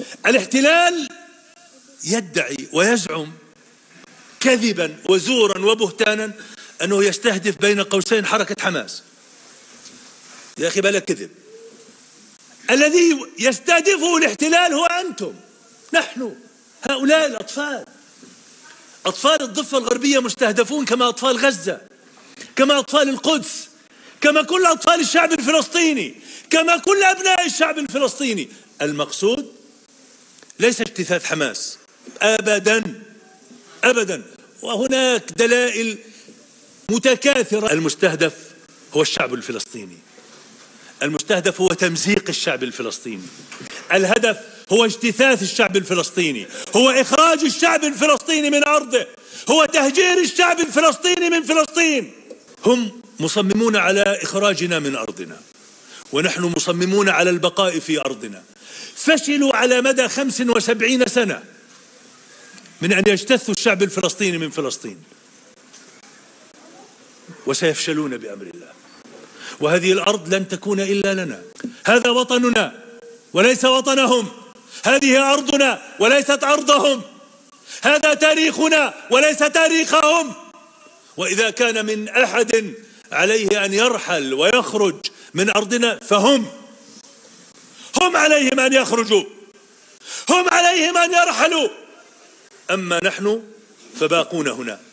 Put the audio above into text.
الاحتلال يدعي ويزعم كذبا وزورا وبهتانا أنه يستهدف بين قوسين حركة حماس. يا أخي بلا كذب، الذي يستهدفه الاحتلال هو أنتم، نحن هؤلاء الأطفال. أطفال الضفة الغربية مستهدفون كما أطفال غزة، كما أطفال القدس، كما كل أطفال الشعب الفلسطيني، كما كل أبناء الشعب الفلسطيني. المقصود ليس اجتثاث حماس أبدا أبدا، وهناك دلائل متكاثرة. المستهدف هو الشعب الفلسطيني، المستهدف هو تمزيق الشعب الفلسطيني، الهدف هو اجتثاث الشعب الفلسطيني، هو إخراج الشعب الفلسطيني من أرضه، هو تهجير الشعب الفلسطيني من فلسطين. هم مصممون على إخراجنا من أرضنا، ونحن مصممون على البقاء في أرضنا. فشلوا على مدى 75 سنة من أن يجتثوا الشعب الفلسطيني من فلسطين، وسيفشلون بأمر الله. وهذه الأرض لن تكون إلا لنا، هذا وطننا وليس وطنهم، هذه أرضنا وليست أرضهم، هذا تاريخنا وليس تاريخهم. وإذا كان من أحد عليه أن يرحل ويخرج من أرضنا فهم عليهم أن يخرجوا، هم عليهم أن يرحلوا، أما نحن فباقون هنا.